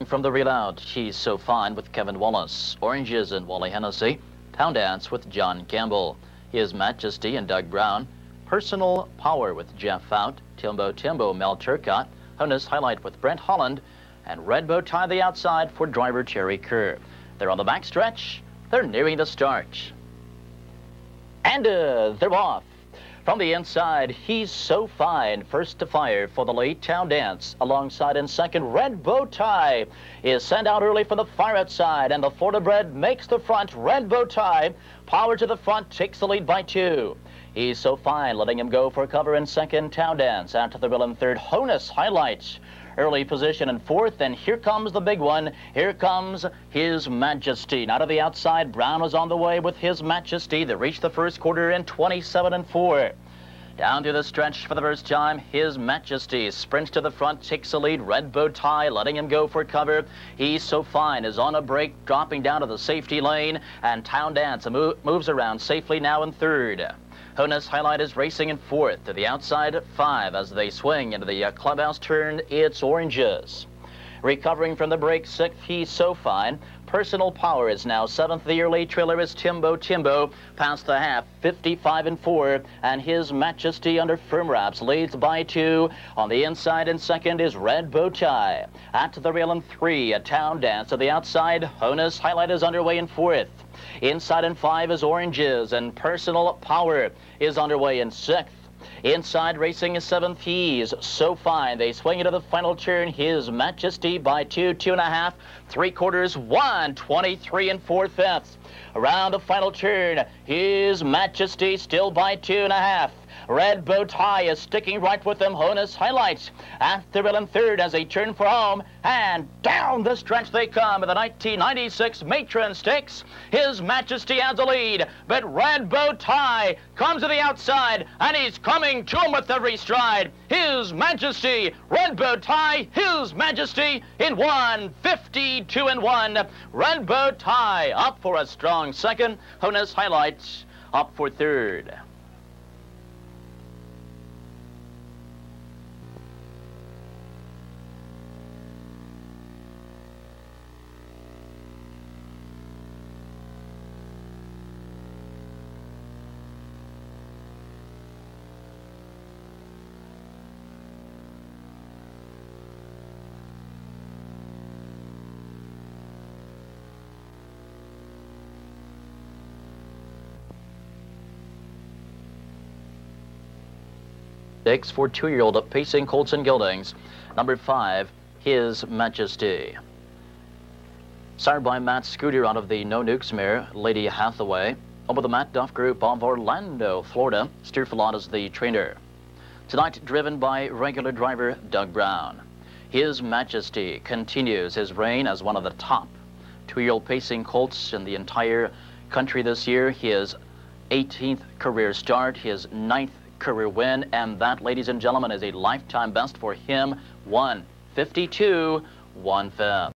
From the reel out, He's So Fine with Kevin Wallace, Oranges and Wally Hennessy, Town Dance with John Campbell, His Majesty and Doug Brown, Personal Power with Jeff Fout, Timbo Timbo, Mel Turcotte, Honus Highlight with Brent Holland, and Red Bow Tie the outside for driver Terry Kerr. They're on the backstretch. They're nearing the start. And they're off. From the inside, He's So Fine, first to fire for the late Town Dance. Alongside in second, Red Bow Tie is sent out early for the fire outside, and the Florida bred makes the front. Red Bow Tie, power to the front, takes the lead by 2. He's So Fine, letting him go for cover in second, Town Dance. Out to the rail in third, Honus Highlight. Early position in fourth, and here comes the big one. Here comes His Majesty. Now to the outside, Brown is on the way with His Majesty. They reach the first quarter in 27-4. Down through the stretch for the first time, His Majesty sprints to the front, takes the lead. Red Bow Tie letting him go for cover. He's So Fine is on a break, dropping down to the safety lane, and Town Dance moves around safely now in third. Honus Highlight is racing in fourth. To the outside, 5 as they swing into the clubhouse turn. It's Oranges. Recovering from the break, 6th, He's So Fine. Personal Power is now 7th. The early trailer is Timbo Timbo. Past the half, 55-4. And His Majesty under firm wraps leads by 2. On the inside in second is Red Bow Tie. At the rail in 3, a Town Dance. To the outside, Honus Highlight is underway in 4th. Inside in 5 is Oranges, and Personal Power is underway in 6th. Inside racing is 7th, He's So Fine. They swing into the final turn. His Majesty by 2, 2.5, 3/4, 1, 23 4/5. Around the final turn, His Majesty still by 2.5. Red Bow Tie is sticking right with them. Honus Highlights at the rail in third as they turn for home, and down the stretch they come. The 1996 Matron Stakes. His Majesty has the lead, but Red Bow Tie comes to the outside, and he's coming to him with every stride. His Majesty, Red Bow Tie, His Majesty in 1:52-1. Red Bow Tie up for a strong second. Honus Highlights up for third. Six for 2-year-old Pacing Colts and Geldings. Number 5, His Majesty. Sired by Matt Scooter out of the No Nukes mare, Lady Hathaway. Over the Matt Duff Group of Orlando, Florida. Steer Filot is the trainer. Tonight driven by regular driver Doug Brown. His Majesty continues his reign as one of the top 2-year-old Pacing Colts in the entire country this year. His 18th career start, his 9th career win, and that, ladies and gentlemen, is a lifetime best for him. 1:52 1/5.